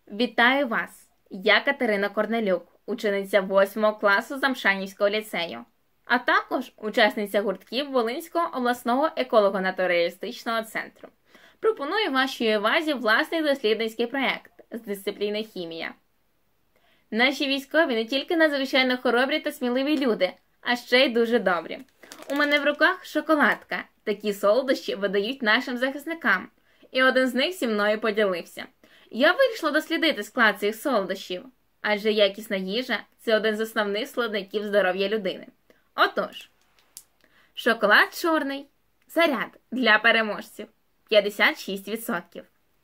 Вітаю вас! Я Катерина Корнелюк, учениця 8 класу Замшанівського ліцею, а також учасниця гуртків Волинського обласного еколого-натуралістичного центру. Пропоную вашій увазі власний дослідницький проєкт з дисципліни хімія. Наші військові не тільки надзвичайно хоробрі та сміливі люди, а ще й дуже добрі. У мене в руках шоколадка. Такі солодощі видають нашим захисникам. І один з них зі мною поділився. Я вирішила дослідити склад цих солодощів, адже якісна їжа – це один з основних складників здоров'я людини. Отож, шоколад чорний, заряд для переможців – 56%.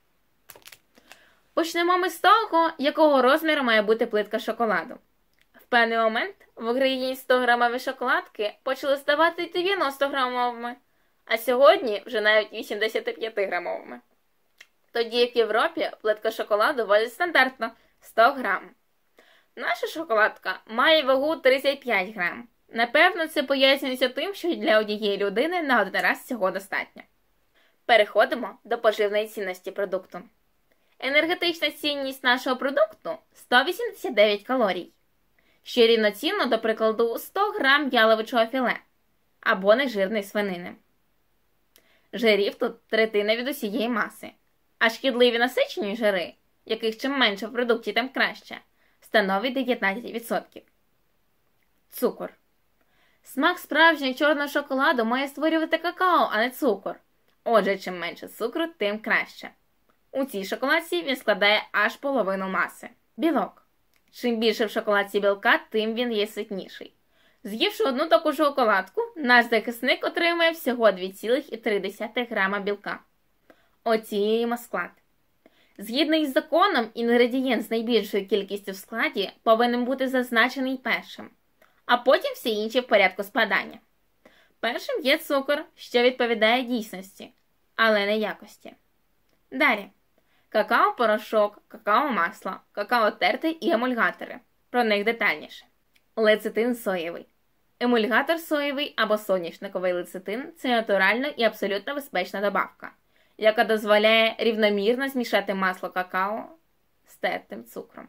Почнемо ми з того, якого розміру має бути плитка шоколаду. В певний момент в Україні 100-грамові шоколадки почали ставати 90-грамовими, а сьогодні вже навіть 85-грамовими. Тоді як в Європі плитка шоколаду важить стандартно 100 грам. Наша шоколадка має вагу 35 грам. Напевно, це пояснюється тим, що для однієї людини на один раз цього достатньо. Переходимо до поживної цінності продукту. Енергетична цінність нашого продукту – 189 калорій, що рівноцінно, до прикладу, 100 грам яловичого філе або нежирної свинини. Жирів тут третина від усієї маси, а шкідливі насичені жири, яких чим менше в продукті, тим краще, становить 19%. Цукор. Смак справжнього чорного шоколаду має створювати какао, а не цукор. Отже, чим менше цукру, тим краще. У цій шоколадці він складає аж половину маси. Білок. Чим більше в шоколадці білка, тим він є ситніший. З'ївши одну таку шоколадку, наш захисник отримує всього 2,3 грама білка. Оцінюємо склад. Згідно із законом, інгредієнт з найбільшою кількістю в складі повинен бути зазначений першим, а потім всі інші в порядку спадання. Першим є цукор, що відповідає дійсності, але не якості. Далі. Какао-порошок, какао-масло, какао-терти і емульгатори. Про них детальніше. Лецитин соєвий. Емульгатор соєвий або соняшниковий лецитин – це натуральна і абсолютно безпечна добавка, яка дозволяє рівномірно змішати масло какао з тертим цукром.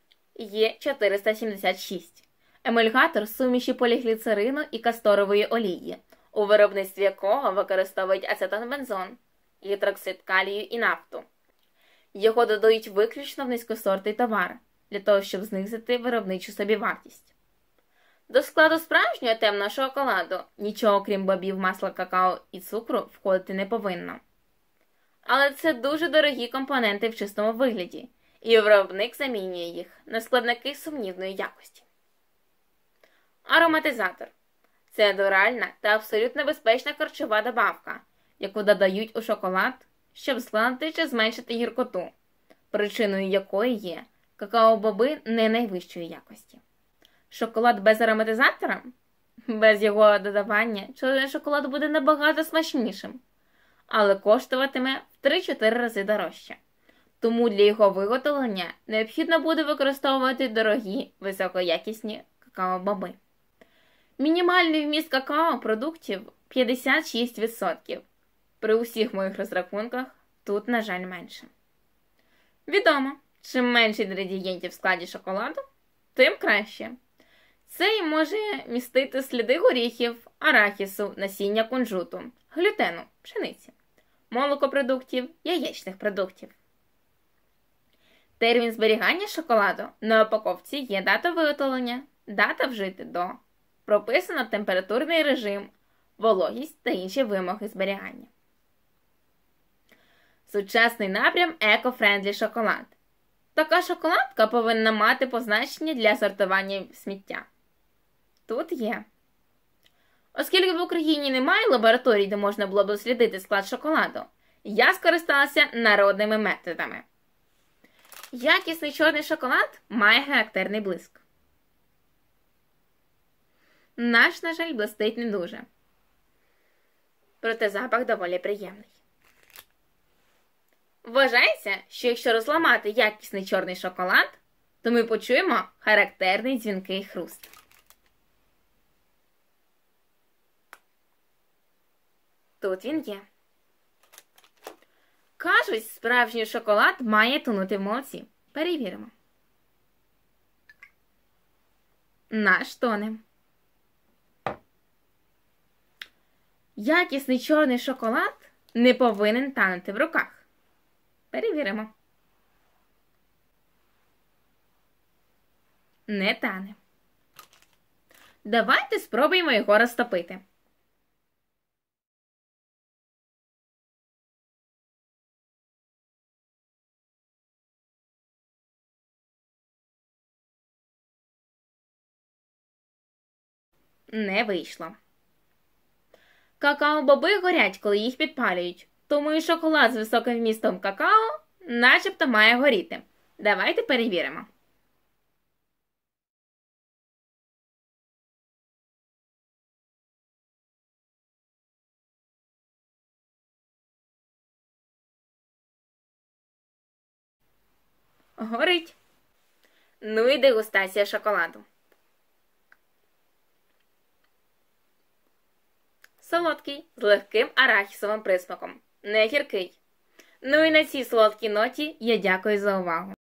Є476. Емульгатор суміші полігліцерину і касторової олії, у виробництві якого використовують ацетонбензон, гідроксид калію і нафту. Його додають виключно в низькосортний товар, для того, щоб знизити виробничу собівартість. До складу справжнього темного шоколаду нічого, крім бобів, масла какао і цукру, входити не повинно. Але це дуже дорогі компоненти в чистому вигляді, і виробник замінює їх на складники сумнівної якості. Ароматизатор – це натуральна та абсолютно безпечна харчова добавка, яку додають у шоколад, щоб згладити чи зменшити гіркоту, причиною якої є какао-боби не найвищої якості. Шоколад без ароматизатора? Без його додавання чорний шоколад буде набагато смачнішим, але коштуватиме в 3-4 рази дорожче. Тому для його виготовлення необхідно буде використовувати дорогі, високоякісні какао-боби. Мінімальний вміст какао-продуктів 56%. При усіх моїх розрахунках тут, на жаль, менше. Відомо, чим менше інгредієнтів в складі шоколаду, тим краще. Це і може містити сліди горіхів, арахісу, насіння кунжуту, глютену, пшениці, молокопродуктів, яєчних продуктів. Термін зберігання шоколаду на упаковці є дата виготовлення, дата вжити до, прописано температурний режим, вологість та інші вимоги зберігання. Сучасний напрям еко-френдлі шоколад. Така шоколадка повинна мати позначення для сортування сміття. Тут є. Оскільки в Україні немає лабораторій, де можна було б дослідити склад шоколаду, я скористалася народними методами. Якісний чорний шоколад має характерний блиск. Наш, на жаль, блистить не дуже. Проте запах доволі приємний. Вважається, що якщо розламати якісний чорний шоколад, то ми почуємо характерний дзвінкий хруст. Тут він є. Кажуть, справжній шоколад має тонути в молоці. Перевіримо. Наш тоне. Якісний чорний шоколад не повинен танути в руках. Перевіримо. Не тане. Давайте спробуємо його розтопити. Не вийшло. Какао-боби горять, коли їх підпалюють, тому і шоколад з високим вмістом какао начебто має горіти. Давайте перевіримо. Горить. Ну і дегустація шоколаду. Солодкий, з легким арахісовим присмаком. Не гіркий. Ну і на цій солодкій ноті я дякую за увагу.